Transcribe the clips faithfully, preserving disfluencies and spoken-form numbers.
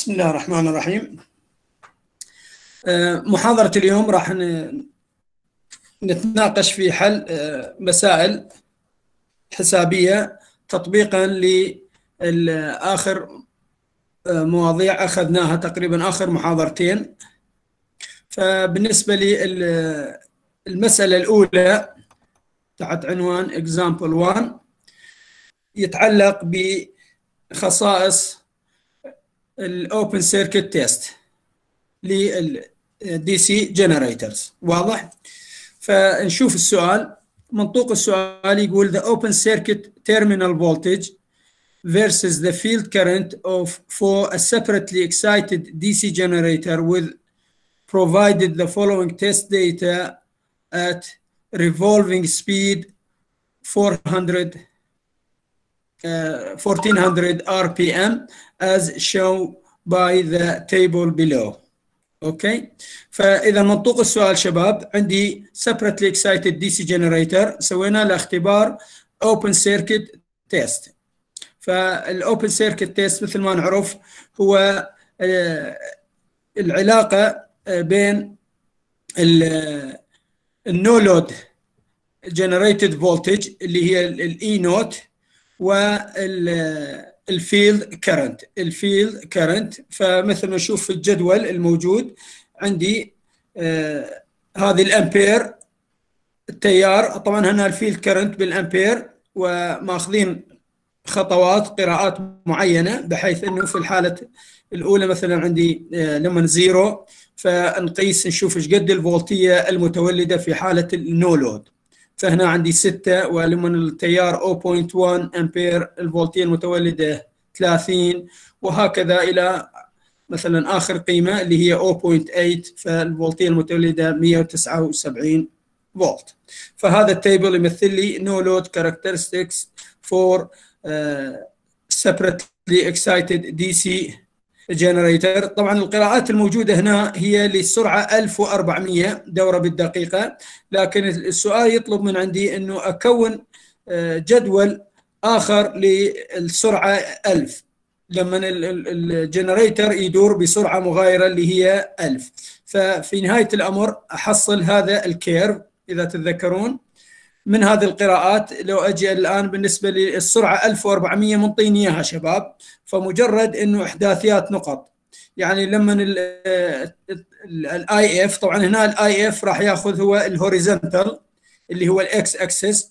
بسم الله الرحمن الرحيم. محاضرة اليوم راح نتناقش في حل مسائل حسابية تطبيقا لآخر مواضيع أخذناها، تقريبا آخر محاضرتين. فبالنسبة للمسألة الأولى تحت عنوان example واحد يتعلق بخصائص الأوبن سيركت تيست للدي سي جنريترز. واضح؟ فنشوف السؤال. منطوق السؤال يقول the open circuit terminal voltage versus the field current of for a separately excited D C generator with provided the following test data at revolving speed four hundred uh, fourteen hundred R P M as shown by the table below. اوكي. فاذا منطوق السؤال شباب، عندي separately excited D C generator سوينا له اختبار open circuit test. فالاوبن سيركت تيست مثل ما نعرف هو العلاقه بين النو لود generated voltage اللي هي الاي نوت وال الفيلد كرنت الفيلد كرنت. فمثل ما نشوف في الجدول الموجود عندي آه هذه الامبير التيار. طبعا هنا الفيلد كرنت بالامبير، وماخذين خطوات قراءات معينه بحيث انه في الحاله الاولى مثلا عندي آه لما زيرو فنقيس نشوف ايش قد الفولتيه المتولده في حاله النو لود. فهنا عندي ستة، ولما التيار صفر فاصلة واحد أمبير الفولتية المتولدة ثلاثين، وهكذا إلى مثلا آخر قيمة اللي هي صفر فاصلة ثمانية فالفولتية المتولدة مئة وتسعة وسبعين فولت. فهذا التيبل يمثل لي no load characteristics for uh, separately excited D C جنريتر. طبعا القراءات الموجودة هنا هي للسرعة ألف وأربعمئة دورة بالدقيقة، لكن السؤال يطلب من عندي أنه أكون جدول آخر للسرعة ألف لما الجنريتر يدور بسرعة مغايرة اللي هي ألف. ففي نهاية الأمر أحصل هذا الكيرف. إذا تتذكرون من هذه القراءات، لو أجي الآن بالنسبة للسرعة ألف وأربعمئة منطيني إياها شباب، فمجرد إنه إحداثيات نقط. يعني لما الاي اف، طبعا هنا الاي اف راح ياخذ هو الهوريزونتال اللي هو الاكس اكسس،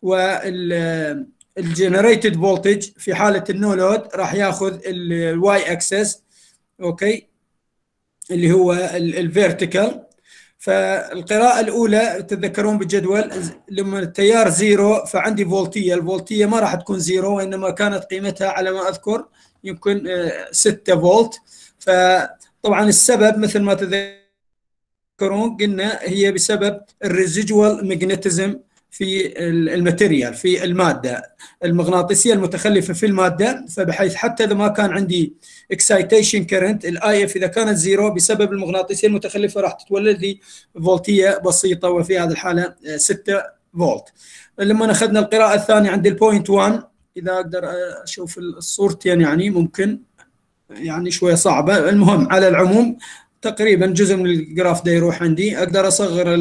والجنريتد فولتج في حالة النو لود راح ياخذ الواي اكسس، اوكي، اللي هو الفيرتيكال. فالقراءة الأولى تتذكرون بالجدول لما التيار زيرو فعندي فولتية، الفولتية ما راح تكون زيرو، وإنما كانت قيمتها على ما أذكر يمكن ستة فولت. فطبعا السبب مثل ما تذكرون قلنا هي بسبب الريزيجوال ماجنتيزم في الماتيريال، في المادة المغناطيسية المتخلفة في المادة. فبحيث حتى إذا ما كان عندي اكسايتيشن كرنت الاي اف، إذا كانت زيرو بسبب المغناطيسية المتخلفة راح تتولد لي فولتية بسيطة، وفي هذه الحالة ستة فولت. لما أخذنا القراءة الثانية عند البوينت واحد، إذا أقدر أشوف الصورتين يعني ممكن، يعني شوية صعبة. المهم على العموم تقريبا جزء من الجراف ده يروح عندي. أقدر أصغر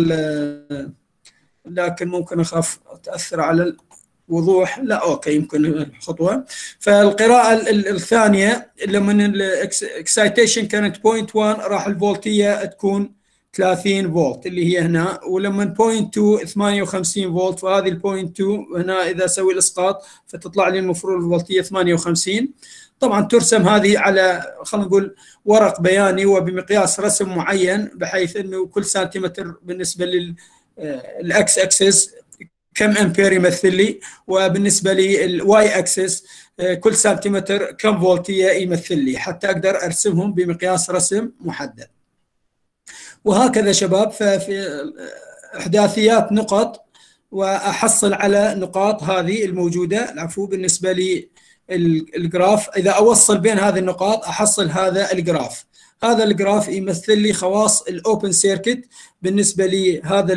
لكن ممكن أخاف تأثر على الوضوح. لا أوكي، يمكن خطوة. فالقراءة الثانية لما الإكسايتيشن كانت بوينت واحد راح الفولتية تكون ثلاثين فولت اللي هي هنا، ولما بوينت اثنين ثمانية وخمسين فولت، فهذه البوينت اثنين هنا إذا أسوي الإسقاط فتطلع لي المفروض الفولتية ثمانية وخمسين. طبعا ترسم هذه على خلينا نقول ورق بياني وبمقياس رسم معين، بحيث انه كل سنتيمتر بالنسبه للاكس اكسس كم امبير يمثل لي، وبالنسبه للواي اكسس كل سنتيمتر كم فولتيه يمثل لي، حتى اقدر ارسمهم بمقياس رسم محدد. وهكذا شباب، ففي احداثيات نقط واحصل على نقاط هذه الموجوده. العفو، بالنسبه لي الجراف إذا أوصل بين هذه النقاط أحصل هذا الجراف. هذا الجراف يمثل لي خواص الأوبن سيركت بالنسبة لي هذا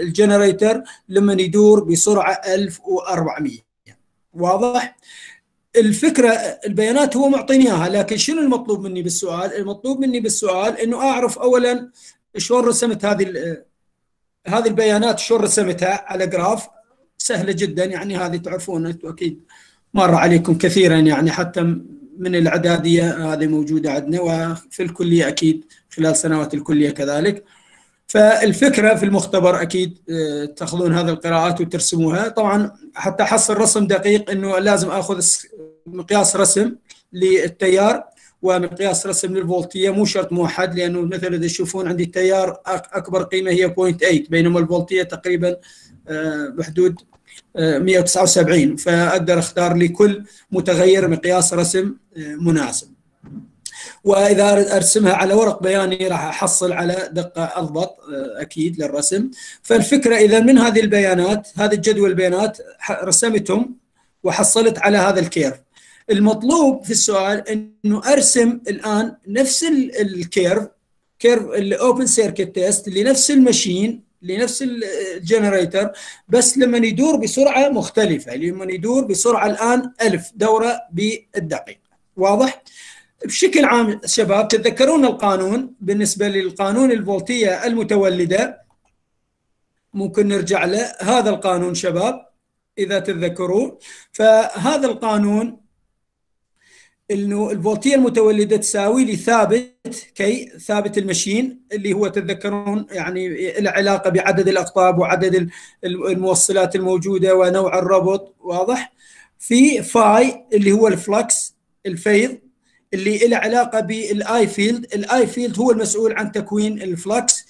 الجنريتر لما يدور بسرعة ألف وأربعمئة. واضح؟ الفكرة البيانات هو معطيني إياها، لكن شنو المطلوب مني بالسؤال؟ المطلوب مني بالسؤال إنه أعرف أولا شلون رسمت هذه هذه البيانات، شلون رسمتها على جراف. سهلة جدا، يعني هذه تعرفون أنتم أكيد مر عليكم كثيرا، يعني حتى من الإعدادية هذه موجودة عندنا، وفي الكلية أكيد خلال سنوات الكلية كذلك. فالفكرة في المختبر أكيد تأخذون هذه القراءات وترسموها. طبعا حتى أحصل رسم دقيق أنه لازم أخذ مقياس رسم للتيار ومقياس رسم للفولتية، مو شرط موحد، لأنه مثلا إذا تشوفون عندي التيار أكبر قيمة هي صفر فاصلة ثمانية، بينما الفولتية تقريبا بحدود مئة وتسعة وسبعين، فأقدر أختار لكل متغير مقياس رسم مناسب. وإذا أرسمها على ورق بياني راح أحصل على دقة أضبط أكيد للرسم. فالفكرة إذا من هذه البيانات، هذه الجدول البيانات رسمتهم وحصلت على هذا الكيرف. المطلوب في السؤال أنه أرسم الآن نفس الكيرف، كيرف الأوبن سيركت تيست لنفس الماشين لنفس الجنريتر، بس لما يدور بسرعة مختلفة، لما يدور بسرعة الآن ألف دورة بالدقيقة. واضح؟ بشكل عام شباب تتذكرون القانون بالنسبة للقانون الفولتية المتولدة، ممكن نرجع له. هذا القانون شباب إذا تتذكرون، فهذا القانون إنه الفولتية المتولدة تساوي لي ثابت كي ثابت المشين، اللي هو تتذكرون يعني العلاقة بعدد الأقطاب وعدد الموصلات الموجودة ونوع الربط. واضح؟ في فاي اللي هو الفلكس الفيض، اللي له علاقة بالاي فيلد. الاي فيلد هو المسؤول عن تكوين الفلكس،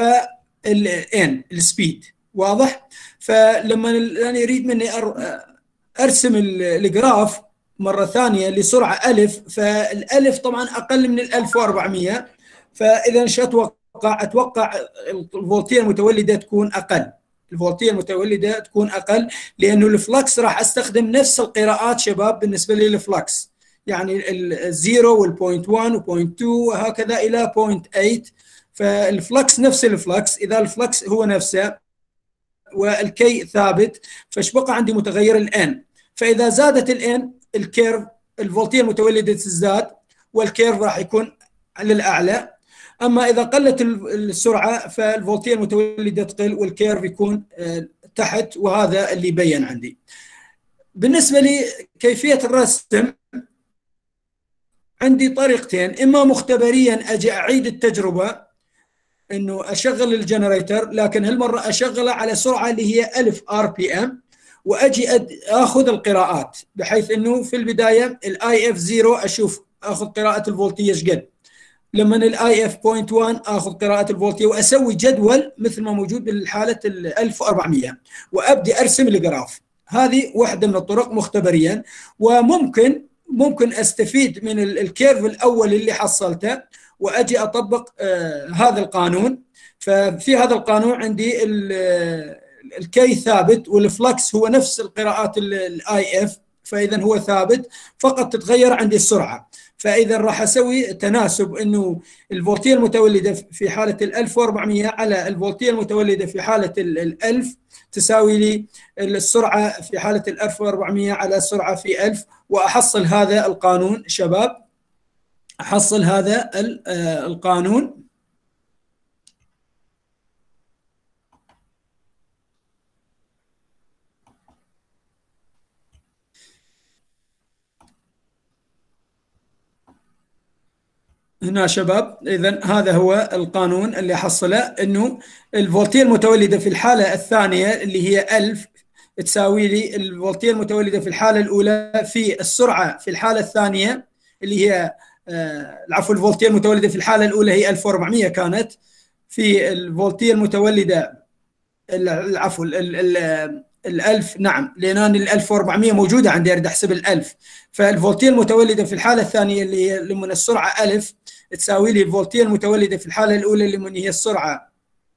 والان السبيد. واضح؟ فلما انا يريد مني ارسم الجراف مرة ثانية لسرعة ألف، فالألف طبعا أقل من الألف وأربعمية، فإذا شو أتوقع؟ أتوقع الفولتية المتولدة تكون أقل، الفولتية المتولدة تكون أقل، لأنه الفلكس راح أستخدم نفس القراءات شباب بالنسبة لي الفلكس، يعني الزيرو والبوينت واحد وبوينت تو وهكذا إلى بوينت ثمانية. فالفلكس نفس الفلكس، إذا الفلكس هو نفسه والكي ثابت، فايش بقى عندي متغير الان. فإذا زادت الان الكيرف الفولتية المتولدة تزداد والكيرف راح يكون للأعلى. أما إذا قلت السرعة فالفولتية المتولدة تقل والكيرف يكون تحت، وهذا اللي يبين عندي. بالنسبة لي كيفية الرسم عندي طريقتين، إما مختبريا أجي أعيد التجربة إنه أشغل الجنريتر، لكن هالمرة أشغله على سرعة اللي هي ألف آر بي إم، وأجي أخذ القراءات، بحيث إنه في البداية الآي إف صفر أشوف أخذ قراءة الفولتية إيش قد، لما الآي إف بوينت واحد أخذ قراءة الفولتية، وأسوي جدول مثل ما موجود بالحالة ال ألف وأربعمية، وأبدي أرسم الجراف. هذه واحدة من الطرق مختبريا. وممكن ممكن أستفيد من الكيرف الأول اللي حصلته وأجي أطبق آه هذا القانون. ففي هذا القانون عندي الكي ثابت والفلكس هو نفس القراءات الاي اف، فاذا هو ثابت، فقط تتغير عندي السرعه. فاذا راح اسوي تناسب انه الفولتيه المتولده في حاله ال ألف وأربعمية على الفولتيه المتولده في حاله ال ألف تساوي لي السرعه في حاله ال ألف وأربعمية على السرعه في ألف، واحصل هذا القانون شباب، احصل هذا القانون. هنا شباب، إذن هذا هو القانون اللي حصله، إنه الفولتية المتولدة في الحالة الثانية اللي هي ألف تساوي لي الفولتية المتولدة في الحالة الأولى في السرعة في الحالة الثانية اللي هي العفو الفولتية المتولدة في الحالة الأولى هي ألف وأربعمية كانت، في الفولتية المتولدة العفو الألف، نعم، لأن أنا الألف وأربعمية موجودة عندي أريد أحسب الألف. فالفولتية المتولدة في الحالة الثانية اللي هي لمن السرعة ألف تساوي لي الفولتية المتولدة في الحالة الأولى اللي من هي السرعة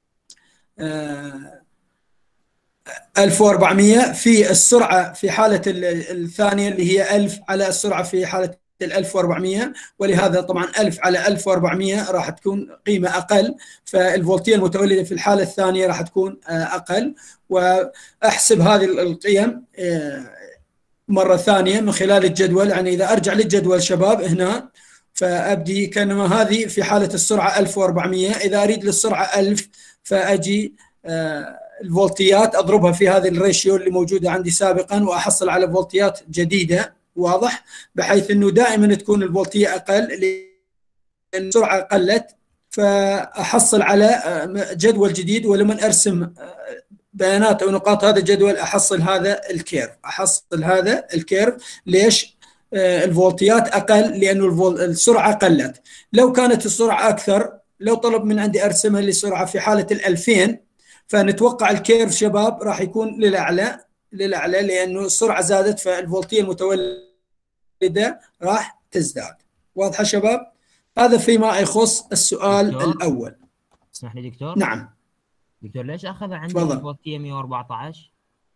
ألف وأربعمية في السرعة في حالة الثانية اللي هي ألف على السرعة في حالة ال ألف وأربعمية، ولهذا طبعا ألف على ألف وأربعمية راح تكون قيمة أقل، فالفولتية المتولدة في الحالة الثانية راح تكون أقل. وأحسب هذه القيم مرة ثانية من خلال الجدول. يعني إذا أرجع للجدول شباب هنا، فأبدي كأنما هذه في حالة السرعة ألف وأربعمئة، إذا أريد للسرعة ألف فأجي آه الفولتيات أضربها في هذه الريشيو اللي موجودة عندي سابقا وأحصل على فولتيات جديدة. واضح؟ بحيث أنه دائما تكون الفولتية أقل لأن السرعة قلت، فأحصل على جدول جديد. ولما أرسم بيانات أو نقاط هذا الجدول أحصل هذا الكيرف، أحصل هذا الكيرف. ليش؟ الفولتيات أقل لأنه السرعة قلت. لو كانت السرعة أكثر، لو طلب من عندي أرسمها للسرعة في حالة الألفين، فنتوقع الكيرف شباب راح يكون للأعلى للأعلى لأنه السرعة زادت، فالفولتية المتولدة راح تزداد. واضحة شباب؟ هذا فيما يخص السؤال دكتور. الأول. اسمح لي دكتور. نعم دكتور، ليش أخذ عندي تفضل. الفولتية مئة وأربعة عشر؟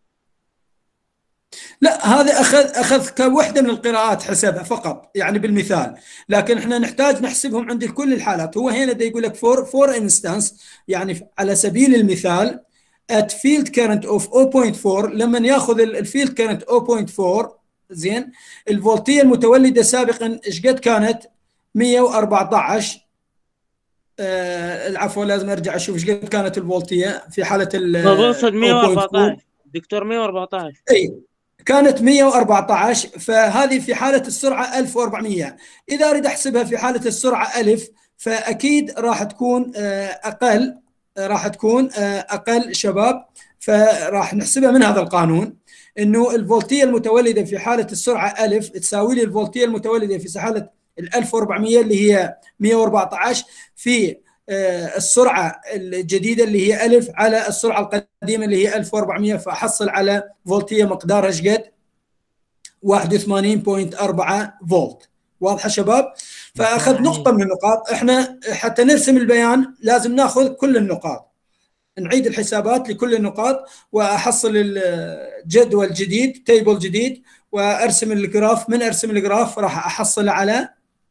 لا، هذا أخذ أخذ كوحدة من القراءات حسبها فقط، يعني بالمثال، لكن احنا نحتاج نحسبهم عند كل الحالات. هو هنا دا يقول لك فور فور انستانس، يعني على سبيل المثال at field current of صفر فاصلة أربعة، لما ياخذ الفيلد كارنت صفر فاصلة أربعة زين، الفولتية المتولدة سابقا ايش قد كانت؟ مئة وأربعة عشر. آه العفو، لازم ارجع اشوف ايش قد كانت الفولتية في حالة ال بقصد مئة وأربعة عشر صفر فاصلة أربعة. دكتور، مئة وأربعة عشر. اي كانت مئة وأربعة عشر، فهذه في حالة السرعة ألف وأربعمئة. إذا أريد أحسبها في حالة السرعة ألف، فأكيد راح تكون أقل، راح تكون أقل شباب. فراح نحسبها من هذا القانون، إنه الفولتية المتولدة في حالة السرعة ألف تساوي لي الفولتية المتولدة في حالة ال ألف وأربعمئة اللي هي مئة وأربعة عشر في السرعة الجديدة اللي هي ألف على السرعة القديمة اللي هي ألف وأربعمئة، فأحصل على فولتية مقدارها ايش قد؟ واحد وثمانين فاصلة أربعة فولت. واضحة شباب؟ فأخذ نقطة من النقاط. احنا حتى نرسم البيان لازم ناخذ كل النقاط، نعيد الحسابات لكل النقاط، وأحصل الجدول جديد، تيبل جديد، وأرسم الجراف. من أرسم الجراف راح أحصل على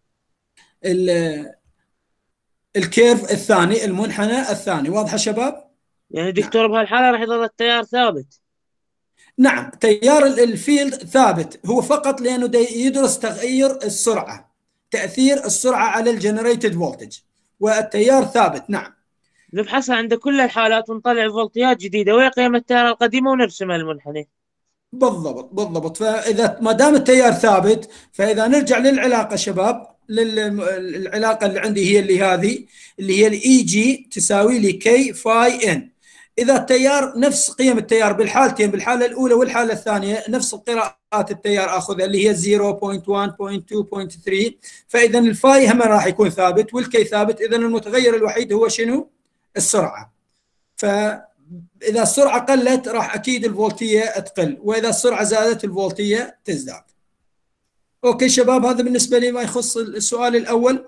الكيرف الثاني، المنحنى الثاني. واضحة شباب؟ يعني دكتور نعم. بهالحالة راح يظل التيار ثابت. نعم، تيار الفيلد ثابت، هو فقط لأنه يدرس تغير السرعة، تأثير السرعة على الجنريتد فولتج، والتيار ثابت. نعم، نبحثها عند كل الحالات ونطلع فولتيات جديدة وهي قيم التيار القديمة ونرسمها المنحنى. بالضبط بالضبط. فإذا ما دام التيار ثابت، فإذا نرجع للعلاقة شباب، للعلاقة اللي عندي هي اللي هذه اللي هي الاي جي تساوي لي كي فاي ان. إذا التيار نفس قيم التيار بالحالتين، بالحالة الأولى والحالة الثانية، نفس القراءات التيار أخذها اللي هي صفر فاصلة واحد فاصلة اثنين فاصلة ثلاثة، فإذا الفاي هم راح يكون ثابت والكي ثابت. إذا المتغير الوحيد هو شنو؟ السرعة. فإذا السرعة قلت راح أكيد الفولتية تقل، وإذا السرعة زادت الفولتية تزداد. أوكي شباب، هذا بالنسبة لي ما يخص السؤال الأول.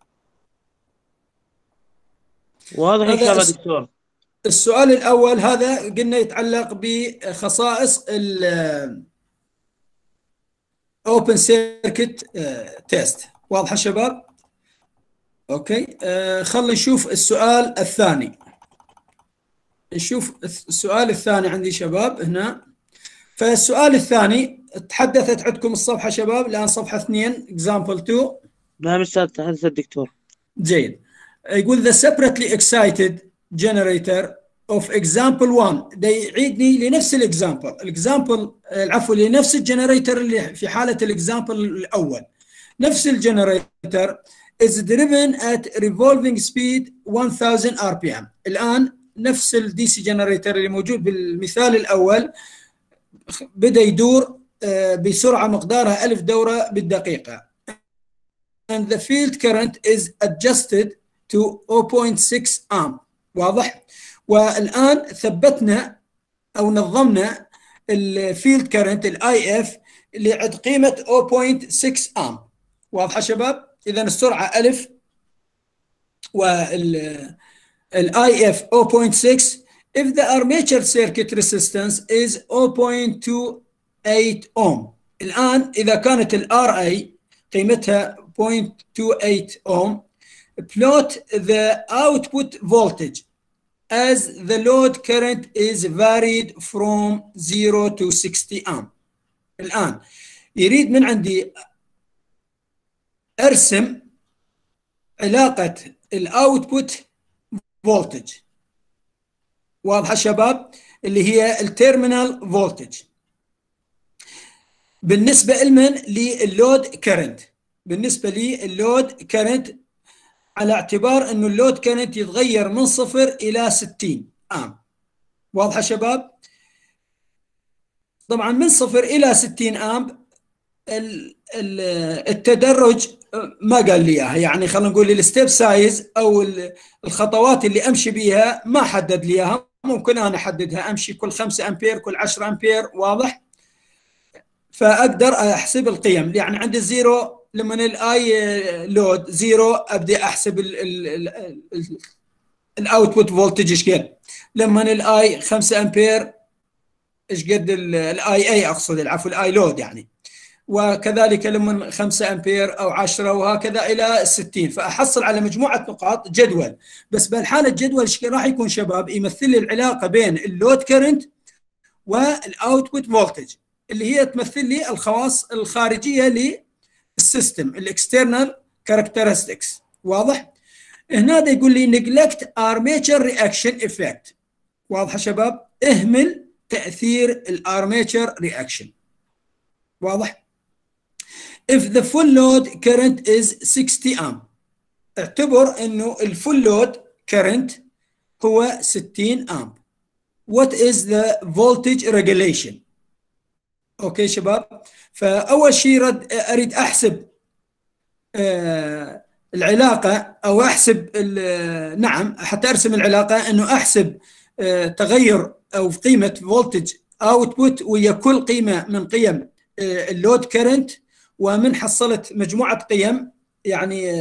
واضح إن شاء الله دكتور. السؤال الأول هذا قلنا يتعلق بخصائص ال Open Circuit Test. واضحة شباب؟ أوكي، آه خلينا نشوف السؤال الثاني. نشوف السؤال الثاني عندي شباب هنا. فالسؤال الثاني تحدثت عندكم الصفحة شباب الآن، صفحة اثنين example اثنين. نعم أستاذ، تحدث الدكتور. جيد. يقول the separately excited generator of example واحد، ده يعيدني لنفس الاكزامبل الاكزامبل العفو لنفس الجنريتر اللي في حالة الاكزامبل الأول. نفس الجنريتر is driven at revolving speed one thousand R P M. الآن نفس الدي سي جنريتر اللي موجود بالمثال الأول بدأ يدور بسرعة مقدارها ألف دورة بالدقيقة. and the field current is adjusted to zero point six amp. واضح؟ والآن ثبتنا أو نظمنا الفيلد كارنت الاي اف اللي عند قيمة zero point six amp. واضحة شباب؟ إذا السرعة ألف والاي اف zero point six. if the armature circuit resistance is zero point two eight ohm. الآن إذا كانت الار اي قيمتها zero point two eight ohm, plot the output voltage as the load current is varied from zero to sixty amp. الآن يريد من عندي أرسم علاقة الأوتبوت فولتج. واضحة شباب؟ اللي هي التيرمينال فولتج بالنسبة لمن لللود كرنت. بالنسبة لللود كرنت على اعتبار أنه اللود كرنت يتغير من صفر إلى ستين آم. واضحة شباب؟ طبعا من صفر إلى ستين آم التدرج ما قال لي اياها، يعني خلينا نقول الستيب سايز او الخطوات اللي امشي بيها ما حدد لي اياها، ممكن انا احددها، امشي كل خمسة امبير كل عشرة امبير. واضح؟ فاقدر احسب القيم، يعني عند الزيرو لما الاي لود زيرو ابدا احسب الاوتبوت فولتج ايش قد، لما الاي خمسة امبير ايش قد الاي اي اقصد العفو الاي لود يعني، وكذلك لما خمسة امبير او عشرة وهكذا الى ستين. فاحصل على مجموعه نقاط جدول. بس بالحاله الجدول ايش راح يكون شباب؟ يمثل لي العلاقه بين اللود كرنت والاوتبوت فولتج اللي هي تمثل لي الخواص الخارجيه للسيستم الاكسترنال كاركترستكس. واضح؟ هنا يقول لي نجلكت ارميتشر رياكشن افكت. واضح شباب؟ اهمل تاثير الارميتشر رياكشن. واضح؟ if the full load current is sixty amp اعتبر انه الفول لود current هو ستين amp. what is the voltage regulation؟ اوكي شباب؟ فاول شيء رد اريد احسب آه العلاقه او احسب نعم حتى ارسم العلاقه انه احسب آه تغير او قيمه فولتج اوتبوت ويا كل قيمه من قيم آه اللود كرنت، ومن حصلت مجموعه قيم يعني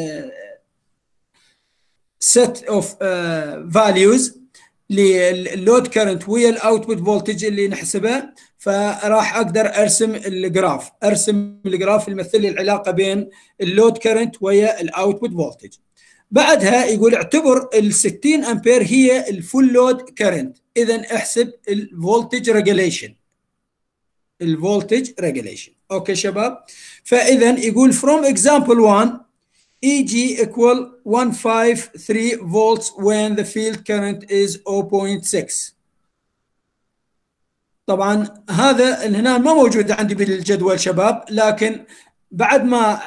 set of uh, values لللود كرنت ويا الاوتبوت فولتج اللي نحسبه، فراح اقدر ارسم الجراف ارسم الجراف اللي يمثل لي العلاقه بين اللود كرنت ويا الاوتبوت فولتج. بعدها يقول اعتبر ال ستين امبير هي الفول لود كرنت، اذا احسب الفولتج ريجوليشن الفولتج ريجوليشن. اوكي شباب؟ فاذا يقول from example one E G equal one hundred fifty-three volts when the field current is zero point six. طبعا هذا هنا ما موجود عندي بالجدول شباب، لكن بعد ما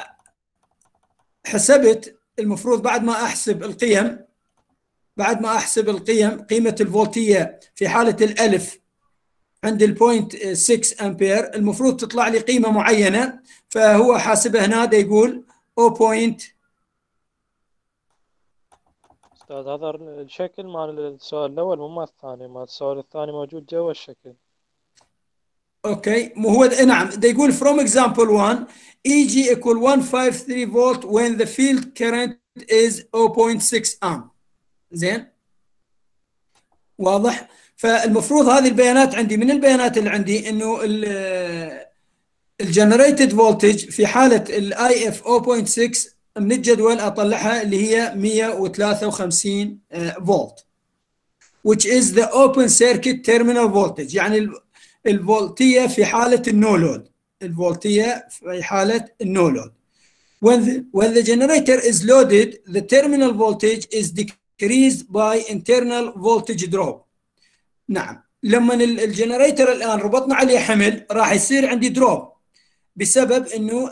حسبت المفروض بعد ما احسب القيم بعد ما احسب القيم قيمه الفولتيه في حاله الالف عند البوينت ستة امبير المفروض تطلع لي قيمه معينه، فهو حاسبها هنا دا يقول صفر. أستاذ هذا الشكل مال السؤال الأول مو مال الثاني، مال السؤال الثاني موجود جوا الشكل. اوكي مو هو نعم دا يقول from example one E G equal one hundred fifty-three volt when the field current is zero point six amp. زين واضح؟ فالمفروض هذه البيانات عندي من البيانات اللي عندي انه الجنريتد فولتج في حاله الاي اف صفر فاصلة ستة من الجدول اطلعها اللي هي مئة وثلاثة وخمسين فولت which is the open circuit terminal voltage، يعني الفولتيه في حاله النو لود الفولتيه في حاله النو لود. when the, when the generator is loaded the terminal voltage is decreased by internal voltage drop. نعم لما الجنريتر الان ربطنا عليه حمل راح يصير عندي دروب بسبب انه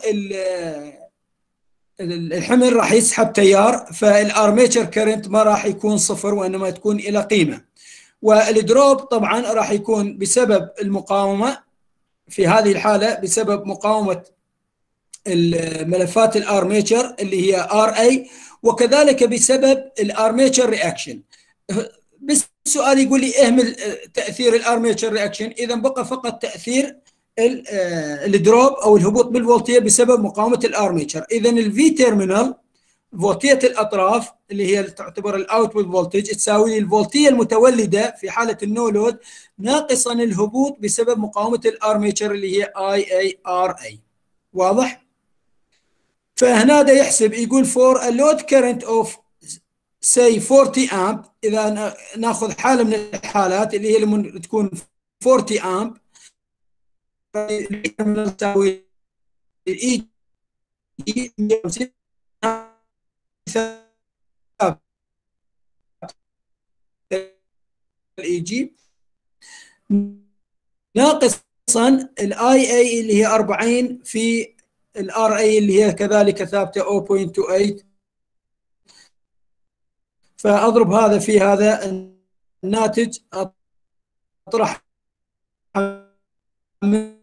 الحمل راح يسحب تيار، فالارميتشر كرنت ما راح يكون صفر وانما تكون الى قيمه، والدروب طبعا راح يكون بسبب المقاومه في هذه الحاله بسبب مقاومه الملفات الارميتشر اللي هي ار اي، وكذلك بسبب الارميتشر رياكشن. بس السؤال يقول لي اهمل تاثير الارميتشر رياكشن، اذا بقى فقط تاثير الدروب او الهبوط بالفولتيه بسبب مقاومه الارميتشر. اذا الفي تيرمينال فولتيه الاطراف اللي هي تعتبر الاوتبوت فولتج تساوي لي الفولتيه المتولده في حاله النو لود ناقصا الهبوط بسبب مقاومه الارميتشر اللي هي اي اي ار اي. واضح؟ فهنا دا يحسب يقول for a load current of say forty amp، اذا ناخذ حاله من الحالات اللي هي لما تكون forty amp تساوي الاي جي مية وخمسين الاي جي ناقصا الاي اي اللي هي أربعين في الار اي اللي هي كذلك ثابته صفر فاصلة اثنين وثمانين، فاضرب هذا في هذا الناتج، اطرح من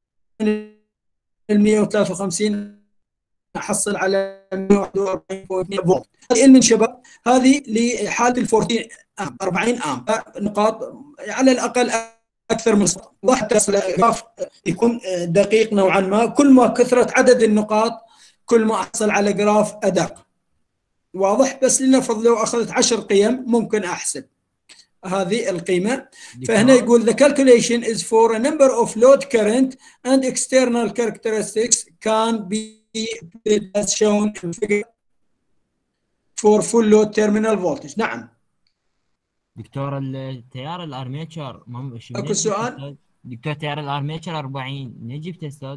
ال مية وثلاثة وخمسين احصل على مية وواحد وأربعين فاصلة اثنين فولت. هذه من شباب هذه لحاله ال أربعين ام أربعين ام نقاط على الاقل اكثر من واحد الجراف يكون دقيق نوعا ما. كل ما كثرت عدد النقاط كل ما احصل على جراف ادق. واضح؟ بس لنفرض لو اخذت عشر قيم ممكن احسب هذه القيمه. فهنا يقول the calculation is for a number of load current and external characteristics can be as shown in figure for full load terminal voltage. نعم دكتور التيار الارميتشر مهم شو اكو سؤال؟ دكتور تيار الارميتشر أربعين منين جبته استاذ؟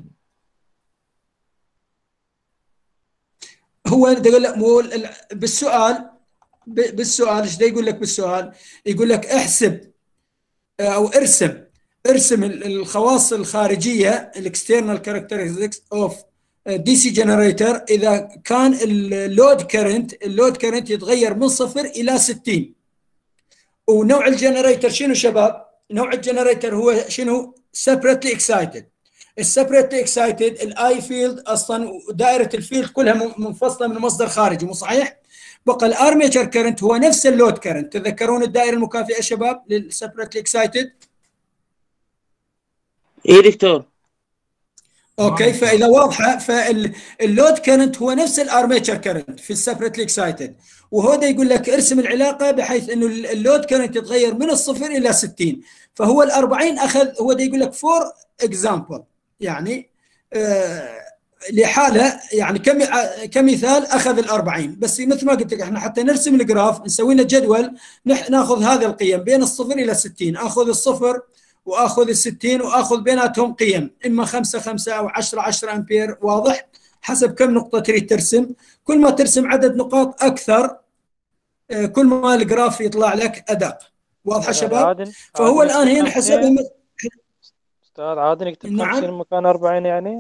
هو يقول لك مو بالسؤال بالسؤال ايش يقول لك بالسؤال؟ يقول لك احسب او ارسم ارسم الخواص الخارجيه الاكسترنال كاركترستكس اوف دي سي جنريتور اذا كان اللود كرنت اللود كرنت يتغير من صفر الى ستين. ونوع الجنريتور شنو شباب؟ نوع الجنريتور هو شنو؟ سيبريتلي اكسايتد. السيبريتلي اكسايتد الاي فيلد اصلا دائره الفيلد كلها منفصله من مصدر خارجي، مو صحيح؟ بقى الارميتشر كرنت هو نفس اللود كرنت. تذكرون الدائره المكافئه شباب للسيبريتلي اكسايتد؟ اي دكتور. اوكي، فاذا واضحه فاللود كرنت هو نفس الارميتشر كرنت في السيبريتلي اكسايتد. وهو ده يقول لك ارسم العلاقه بحيث انه اللود كرنت يتغير من الصفر الى ستين. فهو ال أربعين اخذ، هو ده يقول لك فور اكزامبل، يعني آه لحاله، يعني كم كمثال اخذ ال أربعين. بس مثل ما قلت لك احنا حتى نرسم الجراف نسوي له جدول، ناخذ هذه القيم بين الصفر الى ستين، اخذ الصفر واخذ الستين واخذ بيناتهم قيم اما خمسة خمسة او عشرة عشرة امبير. واضح؟ حسب كم نقطه تريد ترسم. كل ما ترسم عدد نقاط اكثر كل ما الجراف يطلع لك ادق. واضحه شباب؟ عادل فهو عادل الان هنا حسب استاذ عادل نكتب نعم. خمسين مكان أربعين يعني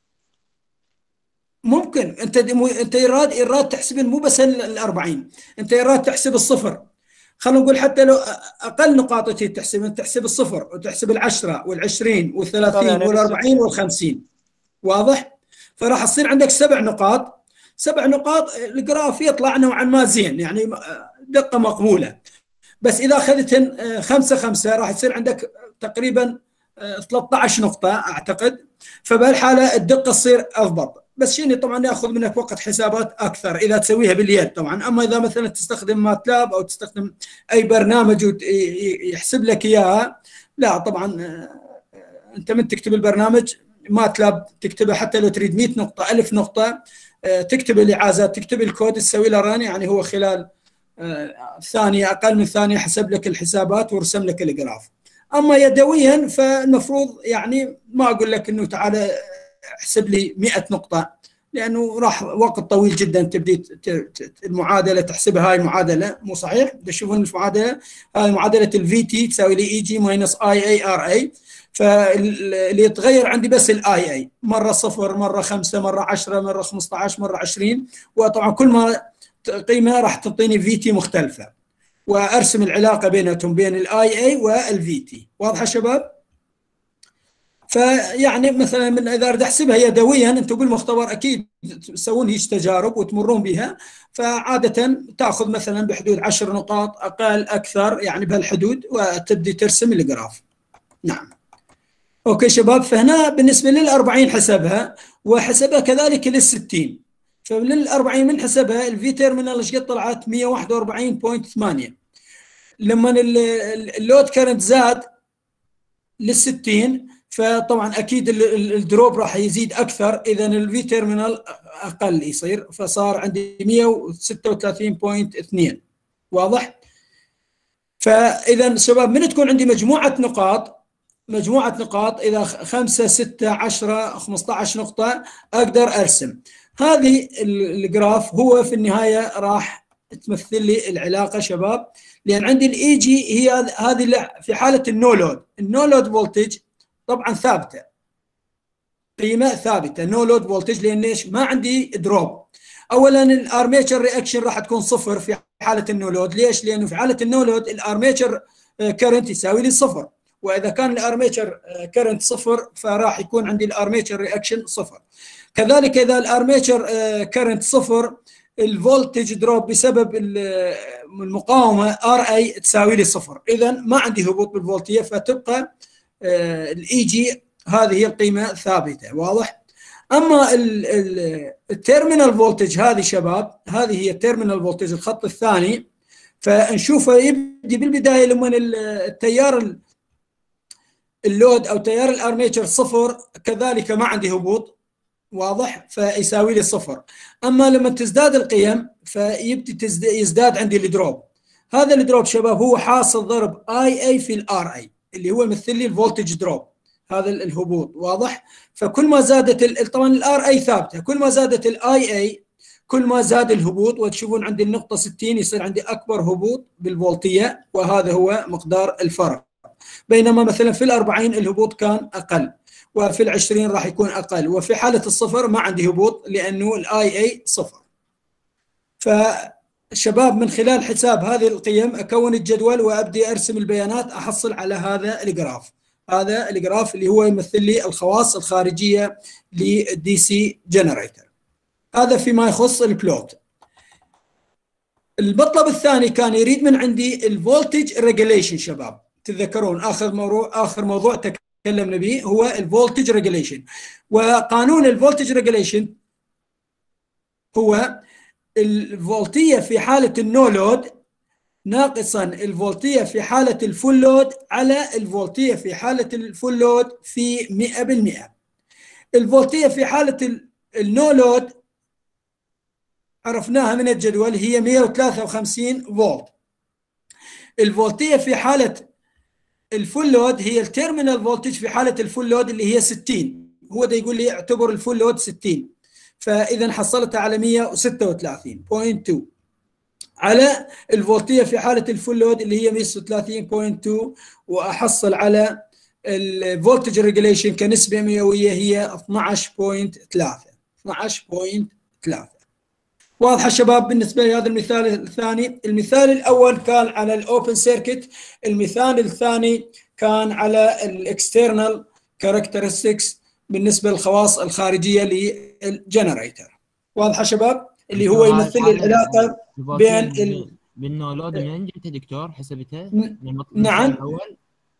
ممكن. انت انت يراد يراد تحسب مو بس ال أربعين، انت يراد تحسب الصفر. خلينا نقول حتى لو اقل نقاط تحسب، انت تحسب الصفر وتحسب العشرة والعشرين والثلاثين يعني والأربعين والخمسين. واضح؟ فراح تصير عندك سبع نقاط. سبع نقاط الجراف يطلع نوعا ما زين، يعني دقة مقبولة. بس إذا أخذتن خمسة خمسة راح يصير عندك تقريبا ثلاثة عشر نقطة أعتقد. فبهالحالة الدقة تصير أضبط. بس شيء طبعا ياخذ منك وقت حسابات اكثر اذا تسويها باليد طبعا. اما اذا مثلا تستخدم ماتلاب او تستخدم اي برنامج يحسب لك اياها، لا طبعا انت من تكتب البرنامج ماتلاب تكتبه حتى لو تريد مئة نقطه ألف نقطه، تكتب الاعازات تكتب الكود تسوي له ران، يعني هو خلال ثانيه اقل من ثانيه حسب لك الحسابات ورسم لك الجراف. اما يدويا فالمفروض يعني ما اقول لك انه تعال احسب لي مئة نقطة، لأنه راح وقت طويل جدا تبدي المعادلة تحسبها. هاي المعادلة مو صحيح؟ تشوفون المعادلة هاي معادلة الفي تي تساوي لي اي جي ماينس اي اي ار اي. فاللي يتغير عندي بس الاي اي، مرة صفر مرة خمسة مرة عشرة مرة خمسة عشر مرة عشرين. وطبعا كل ما قيمة راح تعطيني في تي مختلفة، وارسم العلاقة بينهم بين الاي اي والفي تي. واضحة شباب؟ فيعني مثلا من اذا بدي احسبها يدويا انتم بالمختبر اكيد تسوون هيك تجارب وتمرون بها، فعاده تاخذ مثلا بحدود عشر نقاط اقل اكثر يعني بهالحدود وتبدي ترسم الجراف. نعم. اوكي شباب، فهنا بالنسبه لل40 حسبها وحسبها كذلك لل60. فلل40 من حسبها الفي تيرمينال ايش قد طلعت؟ مئة وواحد وأربعين فاصلة ثمانية. لما اللود كرنت زاد لل60 فطبعا اكيد الدروب راح يزيد اكثر، اذا الفي تيرمينال اقل يصير، فصار عندي مئة وستة وثلاثين فاصلة اثنين. واضح؟ فاذا شباب من تكون عندي مجموعه نقاط مجموعة نقاط، إذا خمسة ستة عشرة خمسة عشر نقطة أقدر أرسم. هذه الجراف هو في النهاية راح تمثل لي العلاقة شباب، لأن عندي الإي جي هي هذه في حالة النو لود. النو لود فولتج طبعا ثابتة، قيمة ثابتة نو لود فولتج، لأن ليش؟ ما عندي دروب. أولا الارميتشر رياكشن راح تكون صفر في حالة النو لود. ليش؟ لأنه في حالة النو لود الارميتشر كرنت يساوي لي صفر، واذا كان الارميتشر كرنت صفر فراح يكون عندي الارميتشر رياكشن صفر. كذلك اذا الارميتشر كرنت صفر الفولتج دروب بسبب المقاومه ار اي تساوي لي صفر، اذا ما عندي هبوط بالفولتيه، فتبقى الاي جي هذه هي القيمه ثابته. واضح؟ اما التيرمينال فولتج هذه شباب، هذه هي التيرمينال فولتج الخط الثاني، فنشوفه يبدي بالبدايه لما التيار اللود او تيار الارميتشر صفر، كذلك ما عندي هبوط. واضح؟ فيساوي لي صفر. اما لما تزداد القيم فيبدي يزداد عندي الدروب. هذا الدروب شباب هو حاصل ضرب اي اي في الار اي، اللي هو يمثل لي الفولتج دروب، هذا الهبوط. واضح؟ فكل ما زادت طبعا الار اي ثابته، كل ما زادت الاي اي كل ما زاد الهبوط. وتشوفون عندي النقطه ستين يصير عندي اكبر هبوط بالفولتيه، وهذا هو مقدار الفرق. بينما مثلا في الأربعين الهبوط كان أقل، وفي العشرين راح يكون أقل، وفي حالة الصفر ما عندي هبوط لأنه الآي اي صفر. فشباب من خلال حساب هذه القيم أكون الجدول وأبدي أرسم البيانات، أحصل على هذا الجراف. هذا الجراف اللي هو يمثل لي الخواص الخارجية للدي سي جنريتر. هذا فيما يخص البلوت. المطلب الثاني كان يريد من عندي الفولتج ريجوليشن شباب. تتذكرون اخر موضوع اخر موضوع تكلمنا به هو الفولتج ريجوليشن. وقانون الفولتج ريجوليشن هو الفولتيه في حاله النو لود ناقصا الفولتيه في حاله الفول لود على الفولتيه في حاله الفول لود في مئة بالمئة. الفولتيه في حاله النو لود عرفناها من الجدول هي مئة وثلاثة وخمسين فولت. الفولتيه في حاله الفول لود هي التيرمينال فولتج في حاله الفول لود اللي هي ستين. هو ده يقول لي اعتبر الفول لود ستين، فاذا حصلتها على مئة وستة وثلاثين فاصلة اثنين على الفولتيه في حاله الفول لود اللي هي مئة وستة وثلاثين فاصلة اثنين، واحصل على الفولتج ريجوليشن كنسبه مئويه هي اثنعش فاصلة ثلاثة اثنعش فاصلة ثلاثة. واضحه شباب بالنسبه لهذا المثال الثاني؟ المثال الاول كان على الاوبن سيركت، المثال الثاني كان على الاكسترنال كاركترستكس بالنسبه للخواص الخارجيه للجنريتر. واضحه شباب؟ اللي هو يمثل العلاقه بين ال... بالنو لود من جبت دكتور حسبتها؟ نعم الاول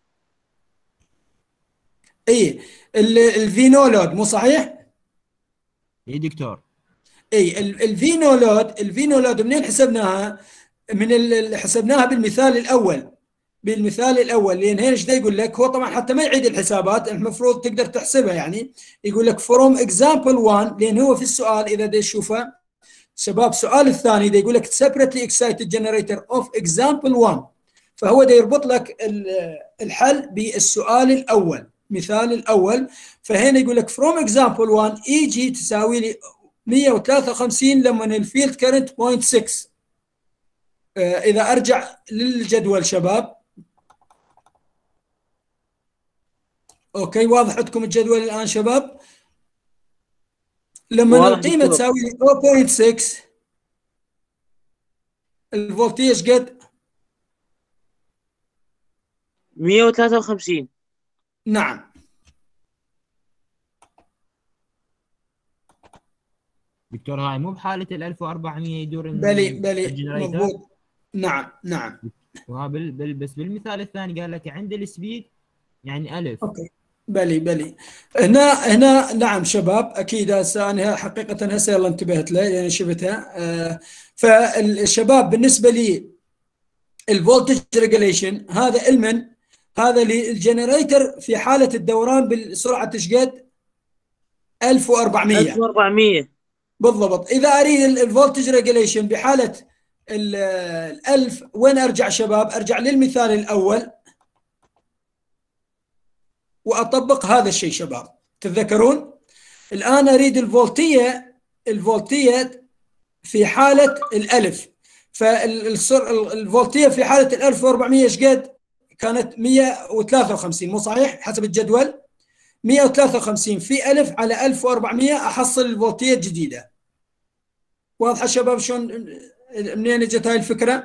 اي الفي نو لود مو صحيح؟ اي دكتور اي الفينو لود، الفينو لود منين حسبناها؟ من اللي حسبناها بالمثال الاول، بالمثال الاول. لان هنا ايش دا يقول لك؟ هو طبعا حتى ما يعيد الحسابات، المفروض تقدر تحسبها. يعني يقول لك فروم اكزامبل واحد، لان هو في السؤال اذا دا تشوفه شباب السؤال الثاني دا يقول لك separately excited generator of example واحد، فهو دا يربط لك الحل بالسؤال الاول، مثال الاول. فهنا يقول لك فروم اكزامبل واحد اي جي تساوي لي مئة وثلاثة وخمسين لما الفيلد كرنت صفر فاصلة ستة. آه اذا ارجع للجدول شباب، اوكي واضح عندكم الجدول الان شباب؟ لما القيمه تساوي صفر فاصلة ستة الفولتيج قد مئة وثلاثة وخمسين. نعم دكتور هاي مو بحالة ال ألف وأربعمئة يدور بلي بلي مضبوط. نعم نعم. وبال بل بس بالمثال الثاني قال لك عند السبيد يعني ألف. اوكي بلي بلي هنا هنا نعم شباب اكيد. هسه انا حقيقة هسه يلا انتبهت له لان شفتها. آه فالشباب بالنسبة لي الفولتج ريجوليشن هذا المن هذا للجنريتر في حالة الدوران بالسرعة ايش قد؟ ألف وأربعمئة ألف وأربعمئة بالضبط. اذا اريد الفولتج ريجوليشن بحاله الألف وين ارجع شباب؟ ارجع للمثال الاول. وأطبق هذا الشيء شباب. تتذكرون؟ الآن أريد الفولتية الفولتية في حالة الألف. فالفولتية في حالة ال ألف وأربعمئة ايش قد؟ كانت مئة وثلاثة وخمسين، مو صحيح؟ حسب الجدول مئة وثلاثة وخمسين في ألف على ألف وأربعمئة أحصل الفولتية الجديدة. واضحة شباب شلون منين اجت هاي الفكرة؟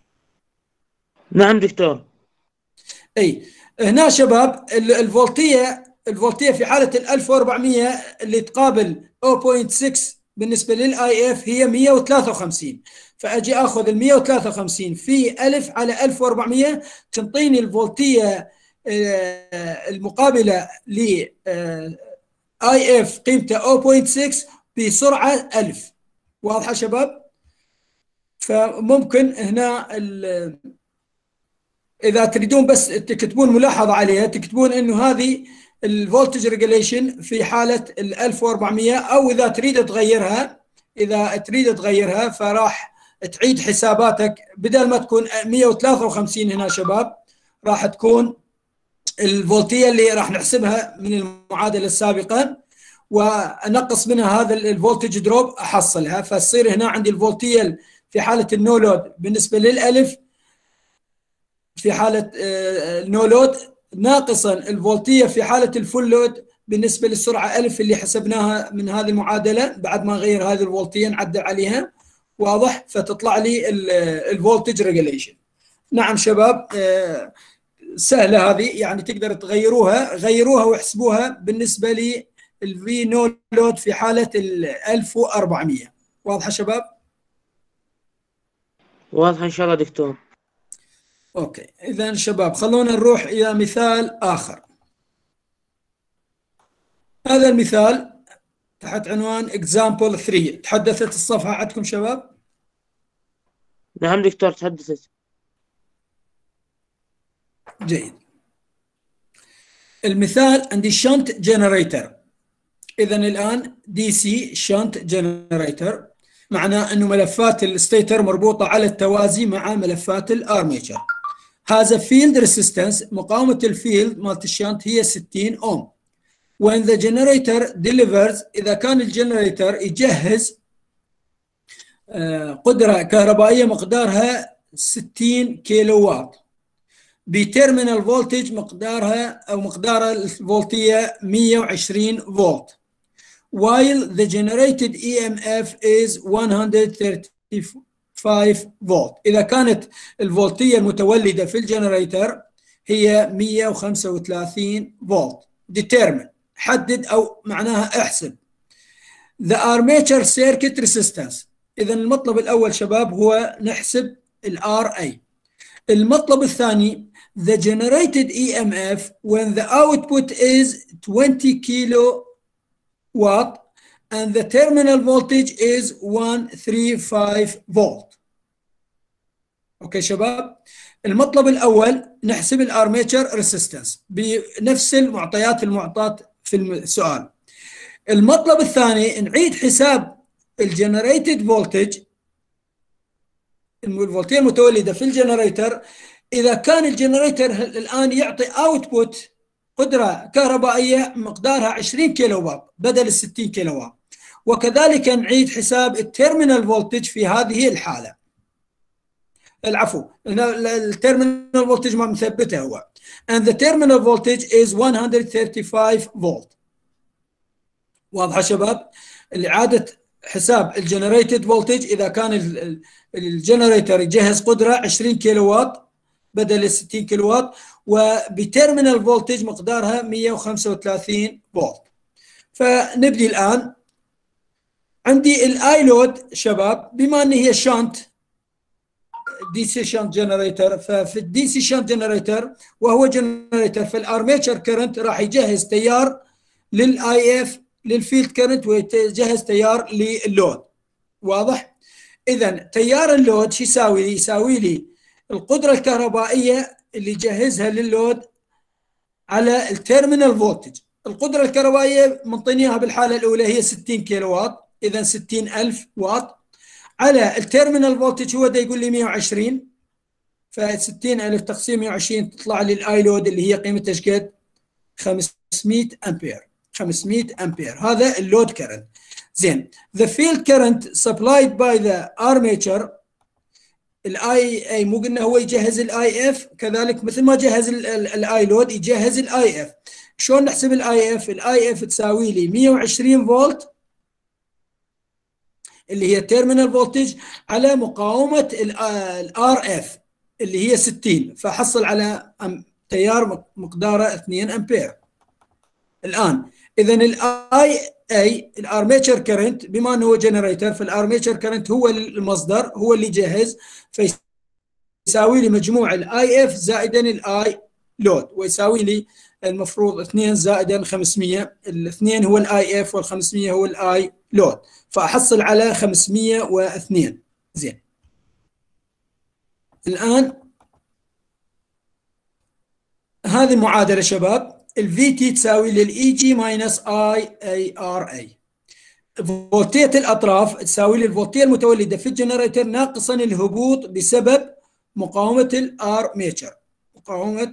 نعم دكتور. اي هنا شباب الفولتية الفولتية في حالة ال ألف وأربعمئة اللي تقابل صفر فاصلة ستة بالنسبة للاي اف هي مئة وثلاثة وخمسين، فاجي اخذ ال مئة وثلاثة وخمسين في ألف على ألف وأربعمئة تنطيني الفولتية المقابلة ل اي اف قيمته صفر فاصلة ستة بسرعة ألف. واضحة شباب؟ فممكن هنا إذا تريدون بس تكتبون ملاحظة عليها، تكتبون إنه هذه الفولتج ريجوليشن في حالة ال ألف وأربعمئة، أو إذا تريد تغيرها إذا تريد تغيرها فراح تعيد حساباتك، بدل ما تكون مئة وثلاثة وخمسين هنا شباب راح تكون الفولتية اللي راح نحسبها من المعادلة السابقة ونقص منها هذا الفولتج دروب أحصلها، فتصير هنا عندي الفولتية في حالة النو لود بالنسبة للألف في حالة النو لود ناقصا الفولتية في حالة الفول لود بالنسبة للسرعة ألف اللي حسبناها من هذه المعادلة بعد ما نغير هذه الفولتية نعدل عليها. واضح؟ فتطلع لي الفولتج ريجوليشن. نعم شباب سهلة هذه، يعني تقدر تغيروها غيروها واحسبوها بالنسبة لي الفي نو لود في حالة ال ألف وأربعمئة. واضحة شباب؟ واضح إن شاء الله دكتور. أوكي إذا شباب خلونا نروح إلى مثال آخر. هذا المثال تحت عنوان example ثلاثة. تحدثت الصفحة عندكم شباب؟ نعم دكتور تحدثت. جيد. المثال عندي شنت جنريتر. إذا الآن دي سي شنت جنريتر معناه أنه ملفات الستيتر مربوطة على التوازي مع ملفات الارميتشر. هذا فيلد ريسيستنس، مقاومة الفيلد مالت الشنت هي ستين أوم. when the generator delivers، إذا كان الجنريتر يجهز قدرة كهربائية مقدارها ستين كيلو واط بتيرمينال فولتج مقدارها أو مقدار الفولتية مئة وعشرين فولت while the generated E M F is one hundred thirty-five فولت. إذا كانت الفولتية المتولدة في الجنريتر هي مئة وخمسة وثلاثين فولت. determine حدد أو معناها احسب the armature circuit resistance. إذا المطلب الأول شباب هو نحسب ال آر إيه. المطلب الثاني the generated E M F when the output is twenty كيلو watt and the terminal voltage is one thirty-five فولت. اوكي شباب، المطلب الاول نحسب الارميتشر ريسيستنس بنفس المعطيات المعطاة في السؤال. المطلب الثاني نعيد حساب الجنريتد فولتج، الفولتيه المتولده في الجنريتر. اذا كان الجنريتر الان يعطي اوتبوت قدرة كهربائية مقدارها عشرين كيلو واط بدل ستين كيلو واط، وكذلك نعيد حساب التيرمينال فولتج في هذه الحالة. العفو، التيرمينال فولتج ما مثبته هو and the terminal voltage is one hundred thirty-five فولت. واضحة شباب؟ الإعادة حساب الجنريتد فولتج إذا كان الجنريتر يجهز قدرة عشرين كيلو واط بدل ستين كيلو واط وبتيرمينال فولتج مقدارها مئة وخمسة وثلاثين فولت. فنبدي الآن. عندي الاي لود شباب بما ان هي شانت دي سي شانت جنريتر، ففي الدي سي شانت جنريتر وهو جنريتر فالارميتشر كرنت راح يجهز تيار للاي اف للفيلد كرنت ويجهز تيار لللود. واضح؟ اذا تيار اللود شو يساوي لي؟ يساوي لي القدرة الكهربائية اللي يجهزها لللود على التيرمينال فولتج. القدرة الكهربائية منطينيها بالحالة الأولى هي ستين كيلو واط، إذا ستين ألف واط على التيرمينال فولتج هو ده يقول لي مئة وعشرين، ف ستين ألف تقسيم مئة وعشرين تطلع لي الآي لود اللي هي قيمتها ايش قد؟ خمسمئة امبير. خمسمئة امبير هذا اللود كرنت. زين the field current supplied by the armature الاي اي، مو قلنا هو يجهز الاي اف، كذلك مثل ما جهز الاي لود يجهز الاي اف. شلون نحسب الاي اف؟ الاي اف تساوي لي مئة وعشرين فولت اللي هي تيرمينال فولتج على مقاومه الار اف اللي هي ستين، فحصل على تيار مقداره اثنين امبير. الان اذا الاي اي الارميتشر كرنت، بما انه هو جنريتر فالارميتشر كرنت هو المصدر، هو اللي يجهز، فيساوي لي مجموع الاي اف زائدا الاي لود، ويساوي لي المفروض اثنين زائدا خمسمئة. الاثنين هو الاي اف وال500 هو الاي لود، فاحصل على خمسمئة واثنين. زين الان هذه المعادله شباب، الفي تي تساوي للاي جي ماينس اي اي ار اي. فولتيه الاطراف تساوي لي الفولتيه المتولده في الجنريتر ناقصا الهبوط بسبب مقاومه الارميتشر، مقاومه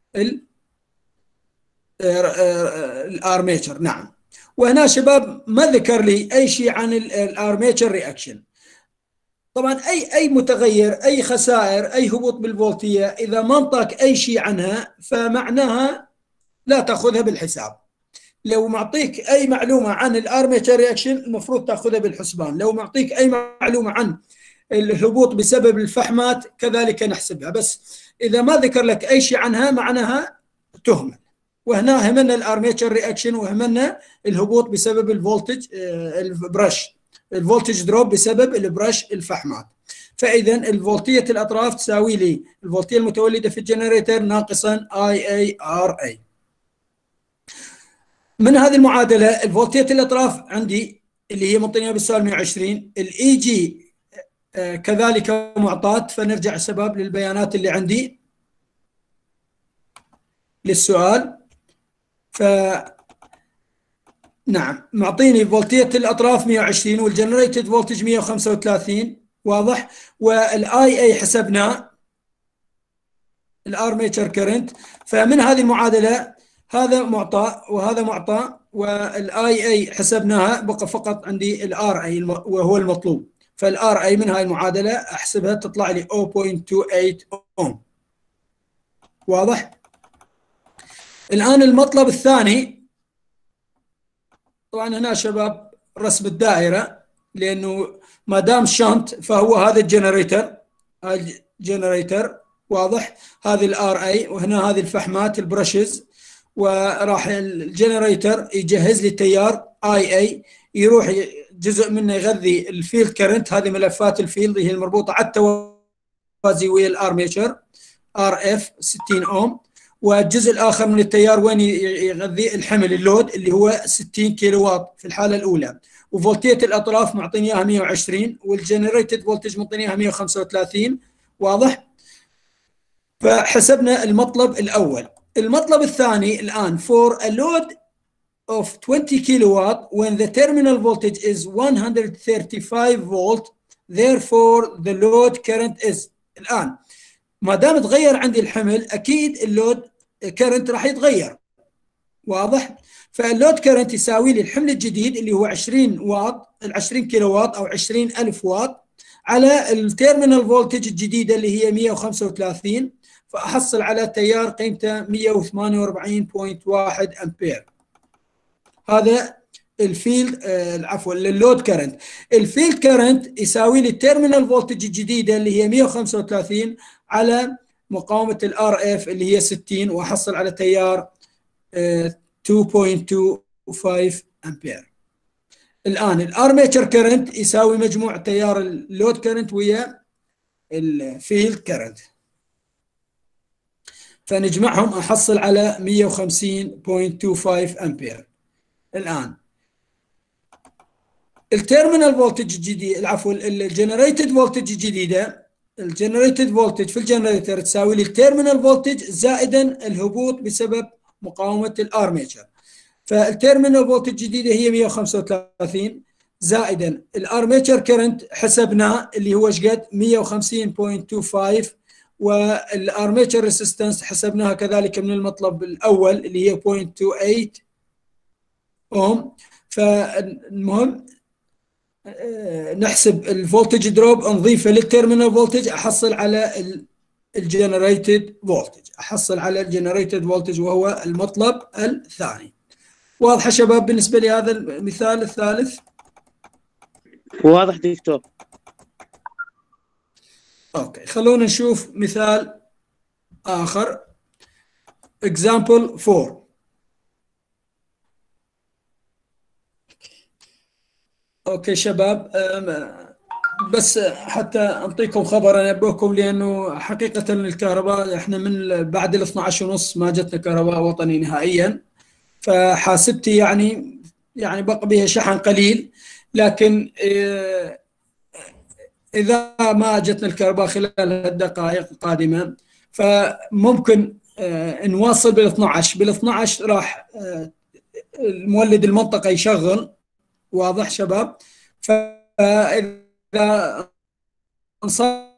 الارميتشر. نعم. وهنا شباب ما ذكر لي اي شيء عن الارميتشر رياكشن. طبعا اي اي متغير، اي خسائر، اي هبوط بالفولتيه، اذا ما انطاك اي شيء عنها فمعناها لا تاخذها بالحساب. لو معطيك اي معلومه عن الارميتشر رياكشن المفروض تاخذها بالحسبان، لو معطيك اي معلومه عن الهبوط بسبب الفحمات كذلك نحسبها، بس اذا ما ذكر لك اي شيء عنها معناها تهمل. وهنا همنا الارميتشر رياكشن، وهمنا الهبوط بسبب الفولتج البرش، الفولتج دروب بسبب البرش الفحمات. فاذا الفولتيه الاطراف تساوي لي الفولتيه المتولده في الجنريتر ناقصا اي اي ار اي. من هذه المعادله الفولتيه الاطراف عندي اللي هي منطينها بالسؤال مئة وعشرين، الاي جي كذلك معطاه، فنرجع شباب للبيانات اللي عندي للسؤال. ف نعم معطيني فولتيه الاطراف مئة وعشرين والجنريتد فولتج مئة وخمسة وثلاثين، واضح. والاي اي حسبناه الارميتشر كرنت، فمن هذه المعادله هذا معطى وهذا معطى، والاي اي حسبناها، بقى فقط عندي الار اي وهو المطلوب. فالار اي من هاي المعادله احسبها تطلع لي صفر فاصلة اثنين ثمانية اوم. واضح. الان المطلب الثاني، طبعا هنا شباب رسم الدائره، لانه ما دام شنت فهو هذا الجنريتر، هذا الجنريتر واضح، هذه الار اي، وهنا هذه الفحمات البرشز، وراح الجنريتر يجهز لي التيار اي اي، يروح جزء منه يغذي الفيلد كرنت، هذه ملفات الفيلد هي المربوطه على التوازي ويا الارميتشر ار اف ستين اوم، والجزء الاخر من التيار وين يغذي الحمل اللود اللي هو ستين كيلو واط في الحاله الاولى. وفولتيه الاطراف معطيني اياها مئة وعشرين، والجنريتد فولتج معطيني اياها مئة وخمسة وثلاثين. واضح. فحسبنا المطلب الاول. المطلب الثاني الان for a load of twenty kilowatt when the terminal voltage is one hundred thirty-five volt, therefore the load current is. الان ما دام تغير عندي الحمل اكيد اللود كرنت راح يتغير. واضح. فاللود كرنت يساوي لي الحمل الجديد اللي هو عشرين واط، ال عشرين كيلو واط او عشرين ألف واط، على التيرمينال فولتج الجديده اللي هي مئة وخمسة وثلاثين، فاحصل على تيار قيمته مئة وثمانية وأربعين فاصلة واحد امبير. هذا الفيلد آه عفوا اللود كرنت. الفيلد كرنت يساوي لي التيرمينال فولتج الجديده اللي هي مئة وخمسة وثلاثين على مقاومه الار اف اللي هي ستين، واحصل على تيار آه اثنين فاصلة اثنين خمسة امبير. الان الارميتشر كرنت يساوي مجموع تيار اللود كرنت ويا الفيلد كرنت، فنجمعهم احصل على مئة وخمسين فاصلة خمسة امبير. الان التيرمينال فولتج الجديد عفوا الجنريتد فولتج الجديده، الجنريتد فولتج في الجنريتر تساوي لي التيرمينال فولتج زائدا الهبوط بسبب مقاومه الارميتشر. فالتيرمينال فولتج الجديده هي مئة وخمسة وثلاثين زائدا الارميتشر كرنت حسبناه اللي هو ايش قد مئة وخمسين فاصلة خمسة والارميتشر ريسيستنس حسبناها كذلك من المطلب الاول اللي هي صفر فاصلة ثمانية اوم. فالمهم نحسب الفولتج دروب نضيفه للتيرمينال فولتج، احصل على الجنريتد فولتج، احصل على الجنريتد فولتج وهو المطلب الثاني. واضحه شباب بالنسبه لي هذا المثال الثالث؟ واضح دكتور. اوكي، خلونا نشوف مثال اخر. example four. اوكي شباب، بس حتى اعطيكم خبر انبهكم، لانه حقيقه الكهرباء احنا من بعد ال اثني عشر ونص ما جتنا كهرباء وطني نهائيا، فحاسبتي يعني يعني بقى بها شحن قليل، لكن اذا ما جتنا الكهرباء خلال الدقائق القادمه فممكن نواصل بال اثني عشر. بال اثني عشر راح المولد المنطقه يشغل. واضح شباب؟ فاذا صار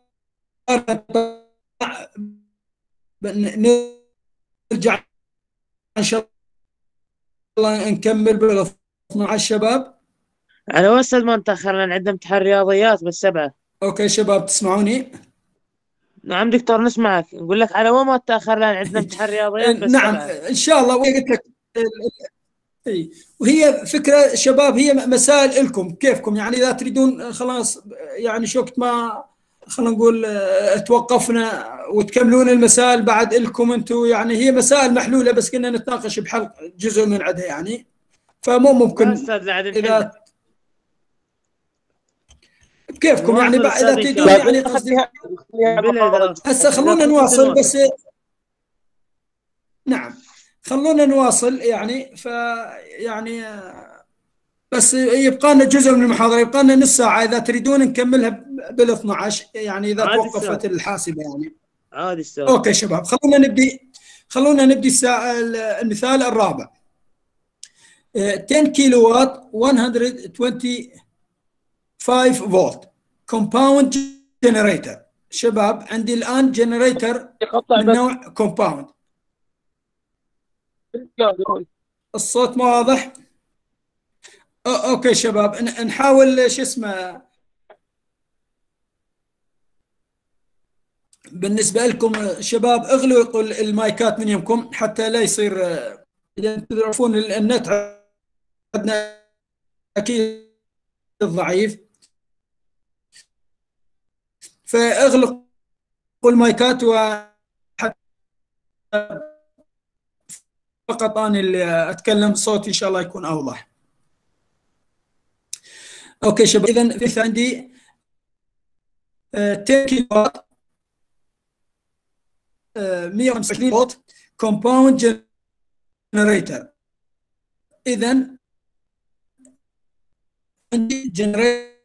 نرجع ان شاء الله نكمل بال اثني عشر شباب. على وسط ما نتاخر لان عندنا امتحان رياضيات بالسبعه. اوكي شباب تسمعوني؟ نعم دكتور نسمعك. نقول لك على وين ما تاخر لان عندنا امتحان رياضيات بالسبعه. نعم ان شاء الله. قلت لك اي، وهي فكره شباب، هي مسائل لكم كيفكم، يعني اذا تريدون خلاص يعني شو وقت ما خلينا نقول توقفنا وتكملون المسائل بعد لكم انتم، يعني هي مسائل محلوله بس كنا نتناقش بحل جزء من عندها يعني، فمو ممكن اذا كيفكم يعني اذا تريدون يعني قصدي هسه خلونا نواصل بس. نعم خلونا نواصل يعني، ف يعني بس يبقى لنا جزء من المحاضره، يبقى لنا نص ساعه اذا تريدون نكملها بال اثني عشر يعني اذا توقفت الحاسبه يعني. عادي السؤال. اوكي شباب خلونا نبدي خلونا نبدي المثال الرابع. عشرة كيلو وات مئة وخمسة وعشرين فولت كومباوند جنريتر. شباب عندي الان جنريتر من نوع كومباوند. الصوت ما واضح؟ اوكي شباب نحاول شو اسمه بالنسبه لكم شباب اغلقوا المايكات من يمكم حتى لا يصير، اذا تعرفون النت عندنا اكيد ضعيف، فاغلقوا المايكات وحتى فقط انا اللي اتكلم، صوتي ان شاء الله يكون اوضح. اوكي شباب اذا في عندي عشرة كيلو وات مئة وخمسة وعشرين فولت كومباوند جنريتر. اذا عندي جنريتر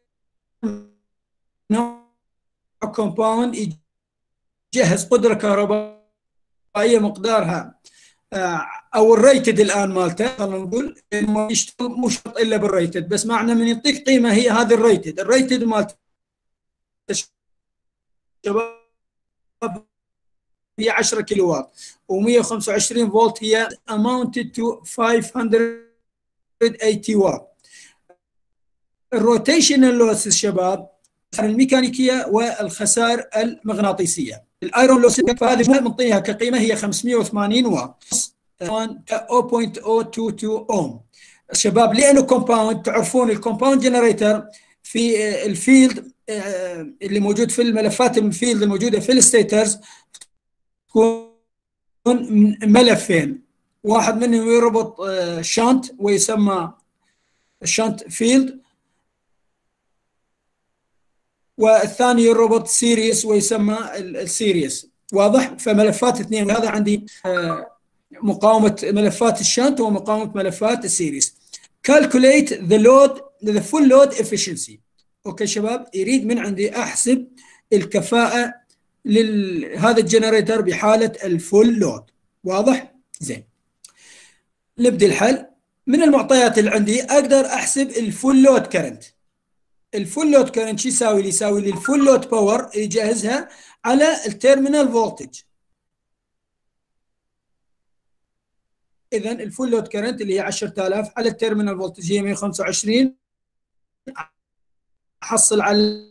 نوع كومباوند يجهز قدره كهربائيه مقدارها او الريتد الان مالته، خلينا نقول انه يشتغل مو شرط الا بالريتد، بس معنى من يعطيك قيمه هي هذه الريتد. الريتد مالته شباب هي عشرة كيلو وات و125 فولت، هي amounted to خمسمئة وثمانين وات. الروتيشنال لوس الشباب الميكانيكيه والخسائر المغناطيسيه. الايرون لوس فهذه بنعطيها كقيمه هي خمسمئة وثمانين وات صفر فاصلة صفر اثنين اثنين اوم. شباب لانه كومباوند، تعرفون الكومباوند جنريتر في الفيلد اللي موجود في الملفات الفيلد الموجوده في الستيترز تكون ملفين، واحد منهم يربط شانت ويسمى الشانت فيلد، والثاني يربط سيريس ويسمى السيريس. واضح؟ فملفات اثنين، هذا عندي مقاومه ملفات الشانت ومقاومه ملفات السيريس. calculate the load the full load efficiency. اوكي شباب يريد من عندي احسب الكفاءه لهذا الجنريتر بحاله الفول لود. واضح؟ زين نبدا الحل. من المعطيات اللي عندي اقدر احسب الفول لود كرنت. الفول لود كرنت شو يساوي لي؟ يساوي لي الفول لود باور يجهزها على التيرمينال فولتج. اذا الفول لود كرنت اللي هي عشرة آلاف على التيرمينال فولتج هي مئة وخمسة وعشرين، احصل على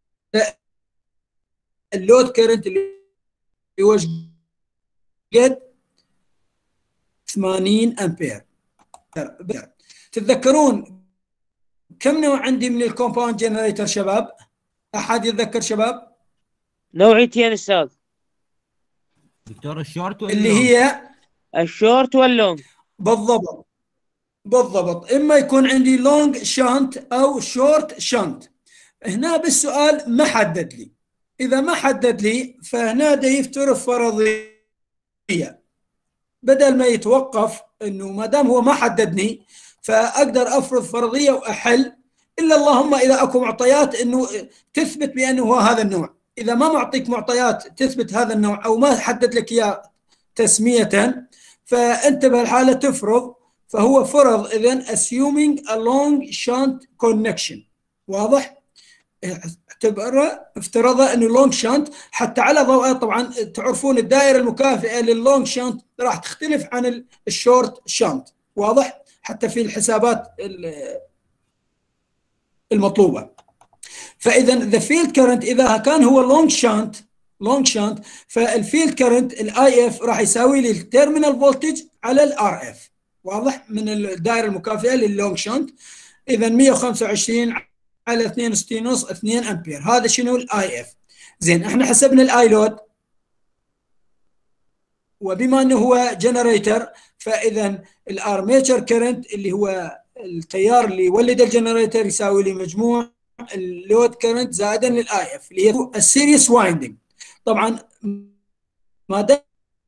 اللود كرنت اللي هو قد ثمانين امبير. تتذكرون كم نوع عندي من الكومباوند جنريتر شباب؟ احد يتذكر شباب؟ نوعيتين استاذ. دكتور الشورت ولا اللي اللونج؟ هي الشورت واللونج. بالضبط بالضبط، اما يكون عندي لونج شانت او شورت شانت. هنا بالسؤال ما حدد لي. اذا ما حدد لي فهنا ده يفترض فرضيه، بدل ما يتوقف انه ما دام هو ما حددني فاقدر افرض فرضيه واحل، الا اللهم اذا اكو معطيات انه تثبت بانه هو هذا النوع. اذا ما معطيك معطيات تثبت هذا النوع او ما حدد لك اياه تسميه، فانت بهالحاله تفرض. فهو فرض اذا assuming a long shunt connection. واضح؟ اعتبره افترض انه لونج شانت، حتى على ضوء طبعا تعرفون الدائره المكافئه لللونج شانت راح تختلف عن الشورت شانت. واضح؟ حتى في الحسابات المطلوبه. فاذا the field current اذا كان هو لونج شانت لونج شانت فالفيلد كرنت الاي اف راح يساوي لي التيرمينال فولتج على الار اف. واضح؟ من الدائره المكافئه لللونج شانت. اذا مئة وخمسة وعشرين على اثنين وستين ونص اثنين امبير. هذا شنو الاي اف. زين احنا حسبنا الاي لود، وبما انه هو جنريتر فاذا الارميتشر كرنت اللي هو التيار اللي يولد الجنريتر يساوي لي مجموع اللود كرنت زائدا للاي اف اللي هي السيريس وايندنج. طبعا ما دام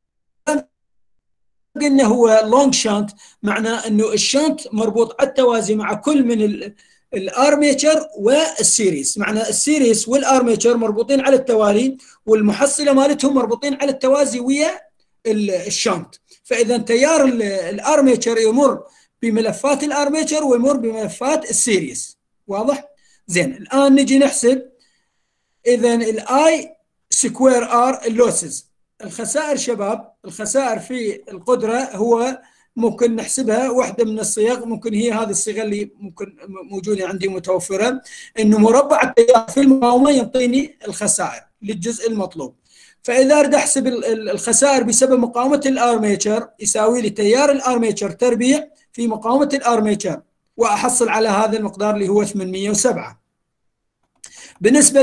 قلنا هو لونج شانت معناه انه الشانت مربوط على التوازي مع كل من الارميتشر والسيريس. معنى السيريس والارميتشر مربوطين على التوالي، والمحصله مالتهم مربوطين على التوازي ويا الشانت. فاذا تيار الارميتشر يمر بملفات الارميتشر ويمر بملفات السيريس. واضح؟ زين الان نجي نحسب. اذا الاي سكوير ار اللوسز، الخسائر شباب، الخسائر في القدره هو ممكن نحسبها واحده من الصيغ، ممكن هي هذه الصيغه اللي ممكن موجوده عندي متوفره، انه مربع التيار في المقاومه يعطيني الخسائر للجزء المطلوب. فاذا اريد احسب الخسائر بسبب مقاومه الارميتشر يساوي لي تيار الارميتشر تربيع في مقاومه الارميتشر، واحصل على هذا المقدار اللي هو ثمانمئة وسبعة. بالنسبه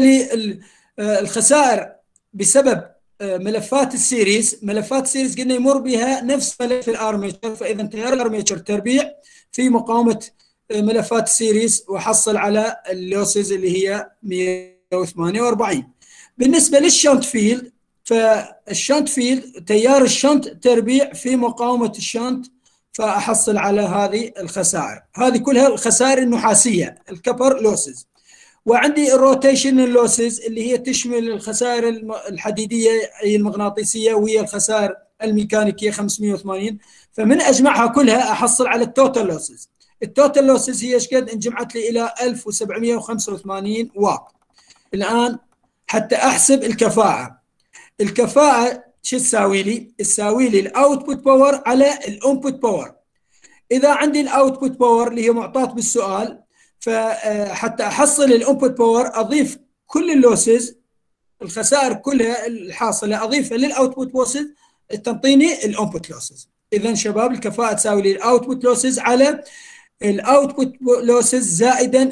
للخسائر بسبب ملفات السيريز، ملفات السيريز قلنا يمر بها نفس ملف الارميتشر، فاذا تيار الارميتشر تربيع في مقاومه ملفات السيريز، وحصل على اللوسز اللي هي مئة وثمانية وأربعين. بالنسبه للشنت فيلد، فالشنت فيلد تيار الشنت تربيع في مقاومه الشنت، فاحصل على هذه الخسائر. هذه كلها الخسائر النحاسيه الكبر لوسز. وعندي الروتيشن لوسز اللي هي تشمل الخسائر الحديديه هي المغناطيسيه وهي الخسائر الميكانيكيه خمسمئة وثمانين. فمن اجمعها كلها احصل على التوتال لوسز. التوتال لوسز هي ايش قد؟ انجمعت لي الى ألف وسبعمئة وخمسة وثمانين واط. الان حتى احسب الكفاءه، الكفاءه شو تساوي لي؟ تساوي لي الاوتبوت باور على الانبوت باور. اذا عندي الاوتبوت باور اللي هي معطاه بالسؤال، فحتى احصل الانبوت باور اضيف كل اللوسز، الخسائر كلها الحاصله اضيفها للاوتبوت لوسز تعطيني الانبوت لوسز. اذا شباب الكفاءه تساوي لي الاوتبوت لوسز على الاوتبوت لوسز زائدا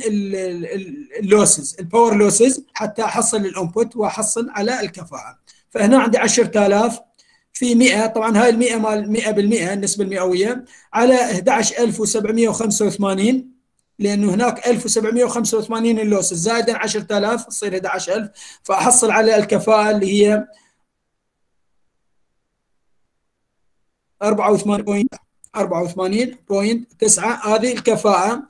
اللوسز الباور لوسز حتى احصل الانبوت واحصل على الكفاءه. فهنا عندي عشرة آلاف في مئة، طبعا هاي ال100 مال مئة بالمئة النسبه المئويه على أحد عشر ألف وسبعمئة وخمسة وثمانين، لانه هناك ألف وسبعمئة وخمسة وثمانين اللوسز زائدا عشرة آلاف تصير أحد عشر ألف، فاحصل على الكفاءه اللي هي أربعة وثمانين فاصلة تسعة. هذه الكفاءه.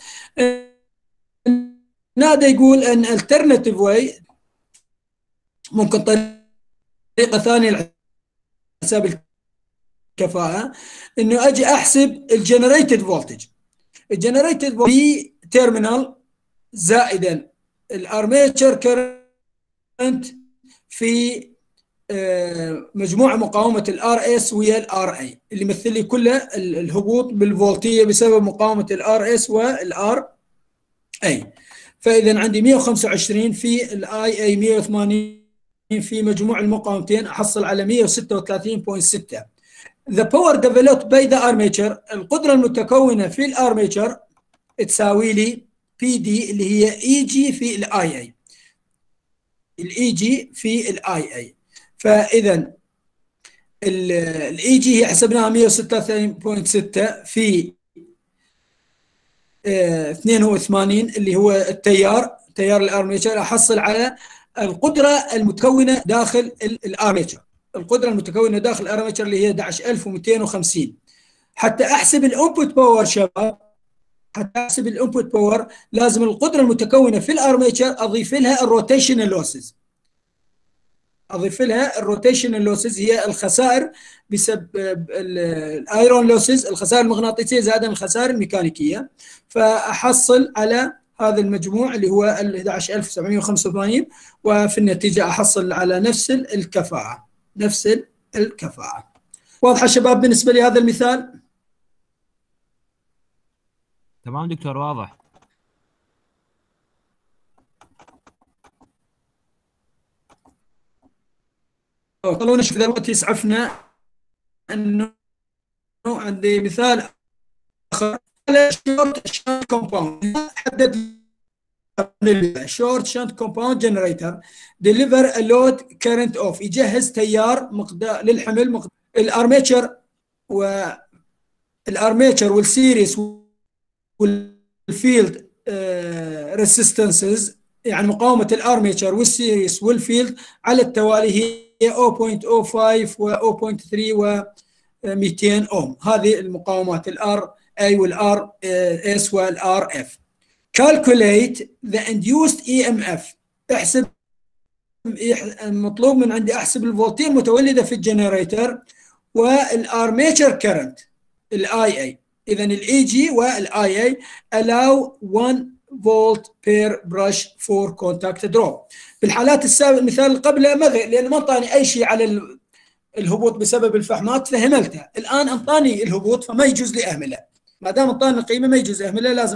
نادى يقول ان alternative way، ممكن طريقه ثانيه لحساب الكفاءه، انه اجي احسب الجنريتد فولتج. الجنريتد في تيرمينال زائدا الارميتشر كرنت في مجموع مقاومة الار اس ويا الار اي اللي يمثل لي كله الهبوط بالفولتية بسبب مقاومة الار اس والار اي. فاذا عندي مئة وخمسة وعشرين في الاي اي مئة وثمانين في مجموع المقاومتين احصل على مئة وستة وثلاثين فاصلة ستة. The power developed by the armature القدرة المتكونة في الارميتشر تساوي لي بي دي اللي هي اي جي في الاي اي الاي جي في الاي اي. فاذا الاي جي هي حسبناها مئة وستة وثلاثين فاصلة ستة في اثنين وثمانين اللي هو التيار تيار الارميتشر احصل على القدره المتكونه داخل الارميتشر القدره المتكونه داخل الارميتشر اللي هي أحد عشر ألف ومئتين وخمسين. حتى احسب الانبوت باور شباب حتى احسب الانبوت باور لازم القدره المتكونه في الارميتشر اضيف لها الروتيشنال لوسز اضيف لها الروتيشنال لوسز هي الخسائر بسبب الايرون لوسز الخسائر المغناطيسيه زائدا الخسائر الميكانيكيه. فاحصل على هذا المجموع اللي هو أحد عشر ألف وسبعمئة وخمسة وثمانين وفي النتيجه احصل على نفس الكفاءه نفس الكفاءه. واضحه شباب بالنسبه لهذا المثال؟ تمام دكتور واضح. خلونا نشوف اذا الوقت يسعفنا انه عندي مثال اخر على شورت شانت كومباوند. حدد شورت شانت كومباوند جنريتر ديليفر لود كارنت اوف يجهز تيار مقدار للحمل مقدار الارميتشر والارميتشر والسيريس والفيلد ريسيستنسز يعني مقاومه الارميتشر والسيريس والفيلد على التوالي هي صفر فاصلة صفر خمسة و صفر فاصلة ثلاثة و200 اوم. هذه المقاومات الار اي والار اس والار اف. calculate the induced اي ام اف احسب المطلوب من عندي احسب الفولتيه المتولده في الجنريتور والارميتشر كرنت الاي اي. اذا الاي جي والاي اي allow one volt per brush for contact drop. بالحالات السابقه المثال اللي قبله ما لانه ما انطاني اي شيء على الهبوط بسبب الفحمات فهملتها. الان انطاني الهبوط فما يجوز لي اهمله. ما دام انطاني القيمه ما يجوز اهملها لازم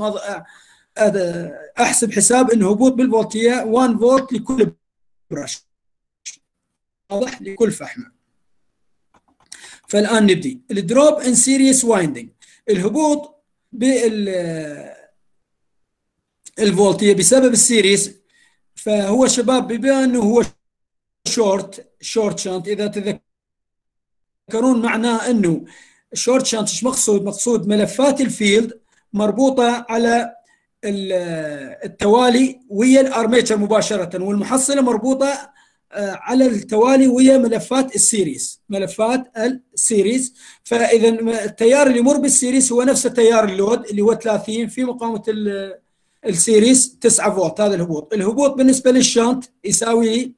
احسب حساب انه هبوط بالفولتيه واحد فولت لكل برش واضح لكل فحمه. فالان نبدي الدروب ان سيريس وايندنج. الهبوط بال الفولتيه بسبب السيريس فهو شباب بما انه هو شورت شورت شانت. اذا تذكرون معناه انه الشورت شانت ايش مقصود؟ مقصود ملفات الفيلد مربوطه على التوالي ويا الارميتشر مباشره والمحصله مربوطه على التوالي ويا ملفات السيريس ملفات السيريس. فاذا التيار اللي يمر بالسيريس هو نفس التيار اللود اللي هو ثلاثين في مقاومه السيريس تسعة فولت. هذا الهبوط. الهبوط بالنسبه للشانت يساوي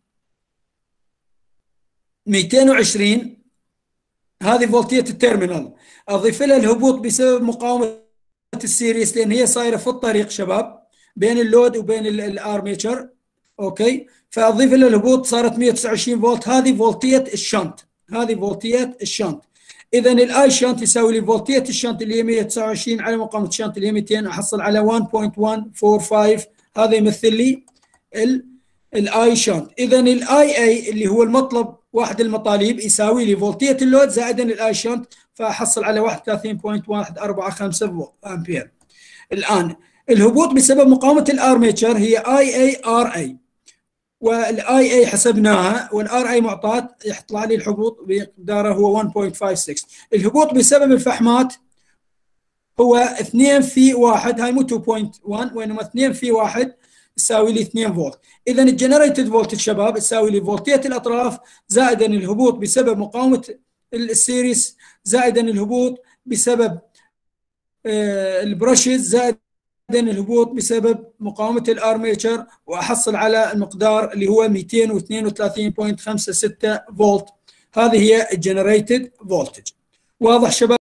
مئتين وعشرين هذه فولتيه التيرمينال اضيف لها الهبوط بسبب مقاومه السيريس لان هي صايره في الطريق شباب بين اللود وبين الارميتشر. اوكي فاضيف لها الهبوط صارت مئة وتسعة وعشرين فولت. هذه فولتيه الشنت هذه فولتيه الشنت. اذا الاي شنت يساوي لي فولتيه الشنت اللي هي مئة وتسعة وعشرين على مقاومه الشنت اللي هي مئتين احصل على واحد فاصلة واحد أربعة خمسة. هذا يمثل لي الاي شنت. اذا الاي اي اللي هو المطلب واحد المطالب يساوي لي فولتيه اللود زائدا الاي شنت فاحصل على واحد وثلاثين فاصلة واحد أربعة خمسة امبير. الان الهبوط بسبب مقاومه الارميتشر هي اي اي ار اي والاي اي حسبناها والار اي معطاه يطلع لي الهبوط بمقداره هو واحد فاصلة خمسة ستة. الهبوط بسبب الفحمات هو اثنين في واحد هاي مو اثنين فاصلة واحد وانما اثنين في واحد تساوي لي اثنين فولت. اذا الجنريتد فولت الشباب تساوي لي فولتيه الاطراف زائدا الهبوط بسبب مقاومه السيريس زائدا الهبوط بسبب البرشز زائدا الهبوط بسبب مقاومه الارميتشر واحصل على المقدار اللي هو مئتين واثنين وثلاثين فاصلة خمسة ستة فولت. هذه هي الجنريتد فولتج. واضح شباب؟